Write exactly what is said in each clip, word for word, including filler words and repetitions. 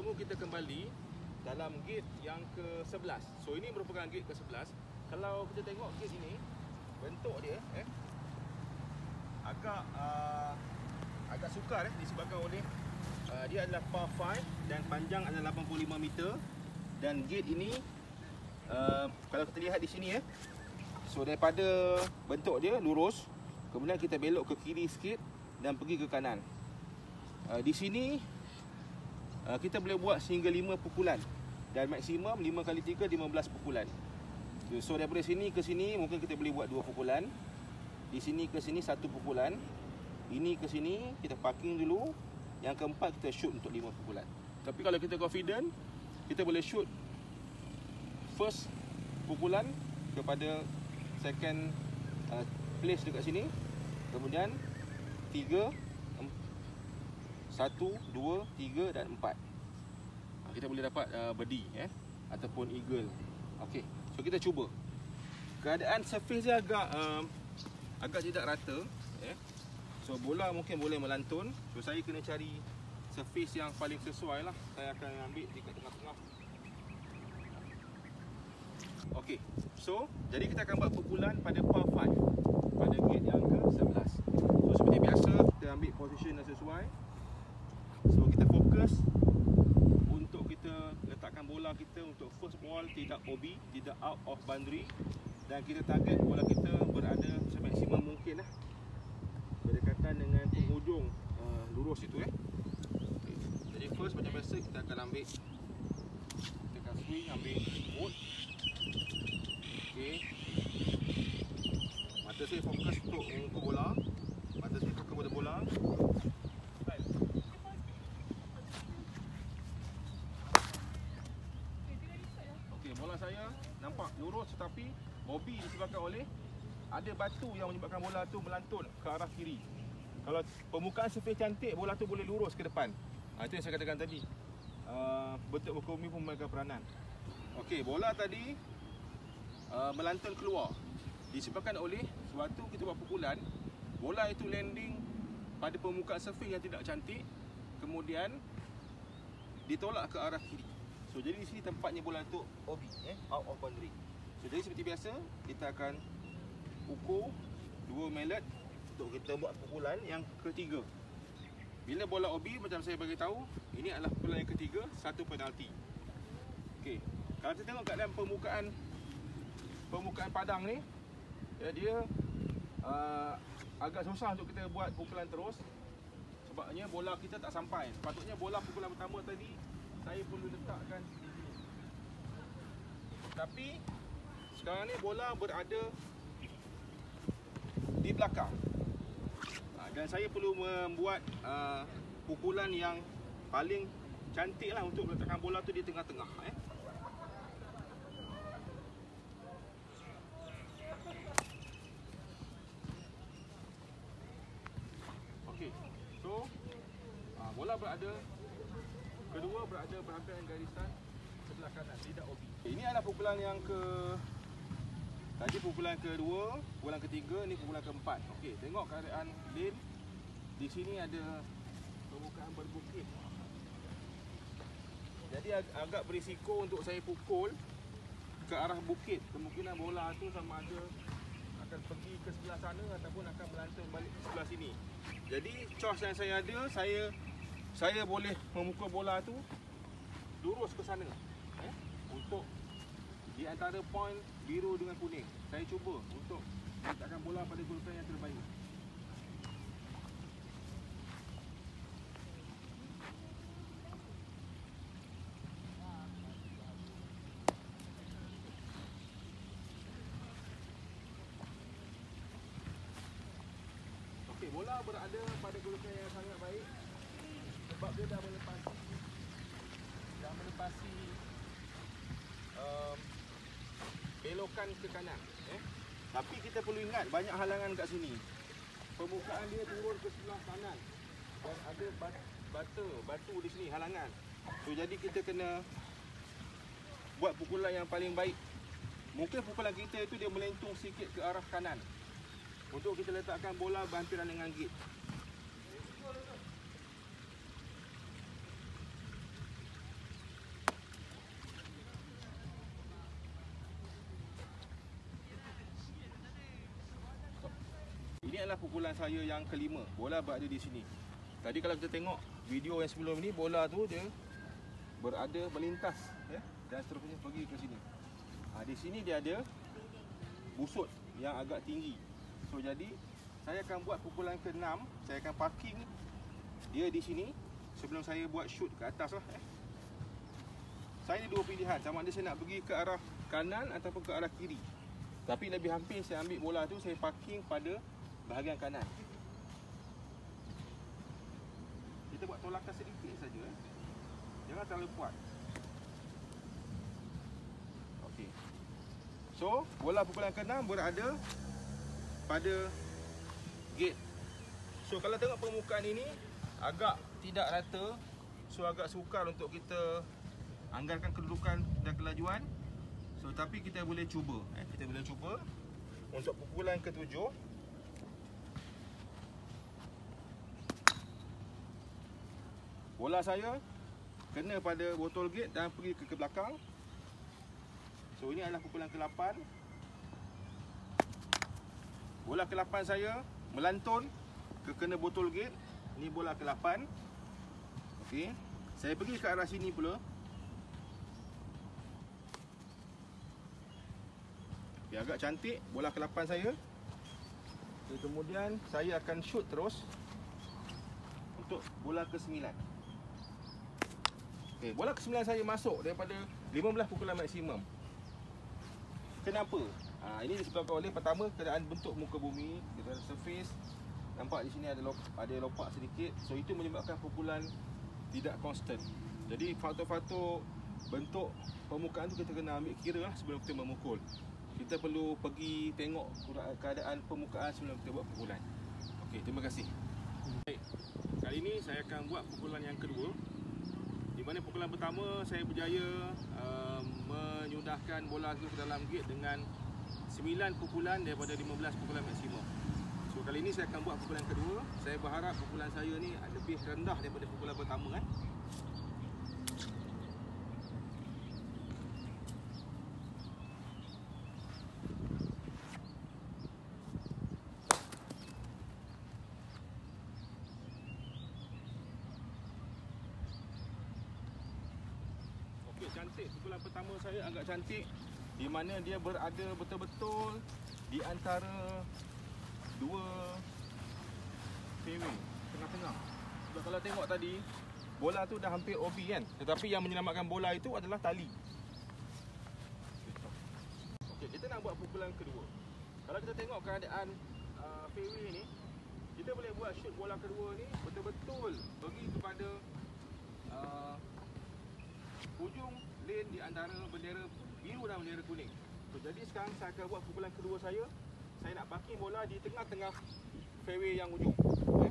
tunggu kita kembali dalam gate yang ke sebelas. So ini merupakan gate ke sebelas. Kalau kita tengok gate ini, bentuk dia eh agak uh, agak sukar eh, disebabkan oleh uh, dia adalah par five dan panjang adalah lapan puluh lima meter. Dan gate ini uh, kalau kita lihat di sini eh, so daripada bentuk dia lurus, kemudian kita belok ke kiri sikit dan pergi ke kanan. Uh, di sini uh, kita boleh buat sehingga lima pukulan dan maksimum lima kali tiga lima belas pukulan. So daripada sini ke sini mungkin kita boleh buat dua pukulan. Di sini ke sini satu pukulan. Ini ke sini kita parking dulu. Yang keempat kita shoot untuk lima pukulan. Tapi kalau kita confident, kita boleh shoot first pukulan kepada second uh, place dekat sini. Kemudian tiga, satu, dua, tiga dan empat. Kita boleh dapat uh, birdie eh ataupun eagle. Okey, so kita cuba. Keadaan surface dia agak um, agak tidak rata eh. So bola mungkin boleh melantun. So saya kena cari surface yang paling sesuai lah. Saya akan ambil dekat tengah-tengah. Okey, so jadi kita akan buat pukulan pada par five pada gate yang ke sebelas. So seperti biasa kita ambil position yang sesuai. So kita fokus untuk kita letakkan bola kita untuk first ball tidak O B, tidak out of boundary, dan kita target bola kita berada semaksimum mungkin lah berdekatan dengan penghujung uh, lurus itu eh. Okay. Jadi first macam biasa kita akan ambil, kita akan swing ambil wood. Okey. Mata saya fokus untuk mengukur bola. Mata saya fokus pada bola. Bola saya nampak lurus tetapi O B disebabkan oleh ada batu yang menyebabkan bola tu melantun ke arah kiri. Kalau permukaan surface cantik, bola tu boleh lurus ke depan. Ha, itu yang saya katakan tadi. Uh, bentuk berkomi pun memainkan peranan. Okey, bola tadi uh, melantun keluar disebabkan oleh sewaktu kita buat pukulan, bola itu landing pada permukaan surface yang tidak cantik, kemudian ditolak ke arah kiri. So jadi di sini tempatnya bola tu O B eh, out of boundary. So jadi seperti biasa kita akan ukur dua mallet untuk kita buat pukulan yang ketiga. Bila bola O B macam saya bagi tahu, ini adalah pukulan yang ketiga, satu penalti. Okey. Kalau kita tengok keadaan permukaan permukaan padang ni, ya, dia uh, agak susah untuk kita buat pukulan terus. Sebabnya bola kita tak sampai. Sepatutnya bola pukulan pertama tadi saya perlu letakkan di sini. Tapi sekarang ni bola berada di belakang. Dan saya perlu membuat uh, pukulan yang paling cantik lah untuk meletakkan bola tu di tengah-tengah eh. Okey. So uh, bola berada kedua berada berhadapan garisan sebelah kanan, tidak O B. Ini adalah pukulan yang ke tadi pukulan kedua, pukulan ketiga, ni pukulan keempat. Okey, tengok keadaan lane. Di sini ada permukaan berbukit. Jadi ag agak berisiko untuk saya pukul ke arah bukit. Kemungkinan bola tu sama ada akan pergi ke sebelah sana ataupun akan melantun balik ke sebelah sini. Jadi choice yang saya ada, saya saya boleh memukul bola tu lurus ke sana eh, untuk di antara poin biru dengan kuning. Saya cuba untuk letakkan bola pada gulkan yang terbaik. Okey, bola berada pada gulkan yang sangat baik sebab dia dah melepasi dah melepasi um, belokan ke kanan eh. Tapi kita perlu ingat banyak halangan kat sini. Permukaan dia turun ke sebelah kanan dan ada batu batu di sini halangan. So jadi kita kena buat pukulan yang paling baik. Mungkin pukulan kita itu dia melentung sikit ke arah kanan untuk kita letakkan bola berhampiran dengan gate. adalah pukulan saya yang kelima. Bola berada di sini. Tadi kalau kita tengok video yang sebelum ni, bola tu dia berada melintas ya, dan seterusnya pergi ke sini. Ha, di sini dia ada busut yang agak tinggi. So jadi saya akan buat pukulan ke enam. Saya akan parking dia di sini sebelum saya buat shoot ke atas lah. Eh. Saya ada dua pilihan, sama ada saya nak pergi ke arah kanan ataupun ke arah kiri. Tapi lebih hampir saya ambil bola tu, saya parking pada bahagian kanan. Kita buat tolakan sedikit saja. Eh. Jangan terlalu kuat. Okey. So, bola pukulan ke enam berada pada gate. So, kalau tengok permukaan ini agak tidak rata. So, agak sukar untuk kita anggarkan kedudukan dan kelajuan. So, tapi kita boleh cuba. Eh, kita boleh cuba untuk pukulan ketujuh. Bola saya kena pada botol gate dan pergi ke, ke belakang. So, ini adalah pukulan ke lapan. Bola ke lapan saya melantun ke kena botol gate. Ini bola ke lapan. Okey. Saya pergi ke arah sini pula. Okay, agak cantik bola ke lapan saya. Okay, kemudian saya akan shoot terus untuk bola ke sembilan. Okay, bola ke sembilan saya masuk daripada lima belas pukulan maksimum. Kenapa? Ha, ini disebabkan oleh pertama keadaan bentuk muka bumi, kita ada surface. Nampak di sini ada lop, ada lopak sedikit. So itu menyebabkan pukulan tidak konstan. Jadi faktor-faktor bentuk permukaan tu kita kena ambil kira lah sebelum kita memukul. Kita perlu pergi tengok keadaan permukaan sebelum kita buat pukulan. Okey, terima kasih. Baik. Kali ini saya akan buat pukulan yang kedua. Di mana pukulan pertama saya berjaya uh, menyudahkan bola itu ke dalam gate dengan sembilan pukulan daripada lima belas pukulan maksimum. So kali ini saya akan buat pukulan kedua. Saya berharap pukulan saya ni lebih rendah daripada pukulan pertama kan. Okey, cantik. Pukulan pertama saya agak cantik, di mana dia berada betul-betul di antara dua fairway tengah-tengah. Sebab kalau tengok tadi, bola tu dah hampir O B kan, tetapi yang menyelamatkan bola itu adalah tali. Okey, kita nak buat pukulan kedua. Kalau kita tengok keadaan uh, fairway ni, kita boleh buat shoot bola kedua ni betul-betul pergi kepada uh, hujung lane di antara bendera biru dan bendera kuning. So, jadi sekarang saya akan buat pukulan kedua saya. Saya nak parking bola di tengah-tengah fairway yang ujung. Okay.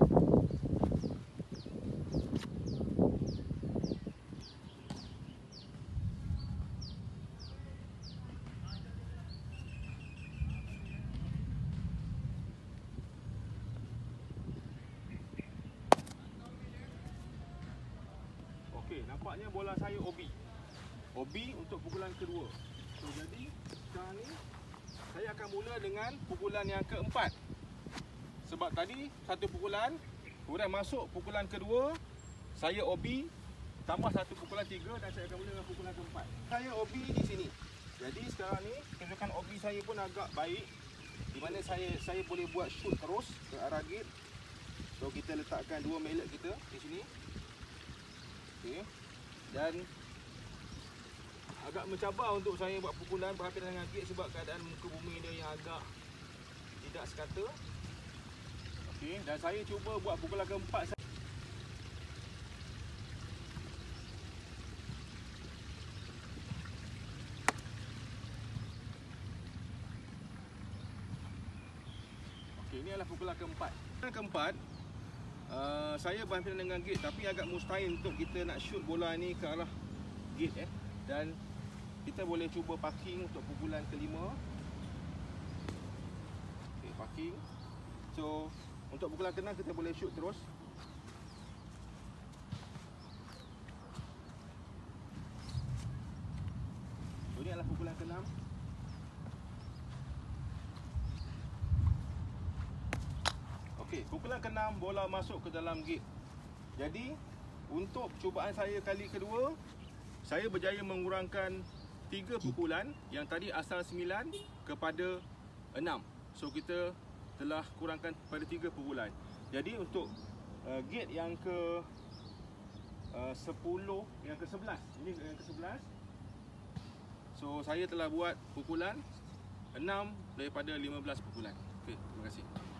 Okey, nampaknya bola saya O B. O B untuk pukulan kedua. So, jadi sekarang ni saya akan mula dengan pukulan yang keempat. Sebab tadi satu pukulan, kemudian masuk pukulan kedua, saya O B, tambah satu pukulan tiga dan saya akan mula dengan pukulan keempat. Saya O B di sini. Jadi sekarang ni kedudukan O B saya pun agak baik, di mana saya saya boleh buat shoot terus ke arah gate. So kita letakkan dua mallet kita di sini. Okey. Dan agak mencabar untuk saya buat pukulan berhadapan dengan gate sebab keadaan muka bumi dia yang agak tidak sekata. Okey, dan saya cuba buat pukulan keempat. Okey, ini adalah pukulan keempat. Pukulan keempat, uh, saya berhadapan dengan gate tapi agak mustahil untuk kita nak shoot bola ni ke arah gate eh. Dan kita boleh cuba parking untuk pukulan kelima. Okey, parking. So, untuk pukulan keenam kita boleh shoot terus. So, ini adalah pukulan keenam. Okey, pukulan keenam bola masuk ke dalam gate. Jadi untuk cubaan saya kali kedua, saya berjaya mengurangkan tiga pukulan yang tadi asal sembilan kepada enam. So kita telah kurangkan pada tiga pukulan. Jadi untuk uh, gate yang ke uh, sepuluh, yang ke sebelas, ini yang ke sebelas. So saya telah buat pukulan enam daripada lima belas pukulan. Okey, terima kasih.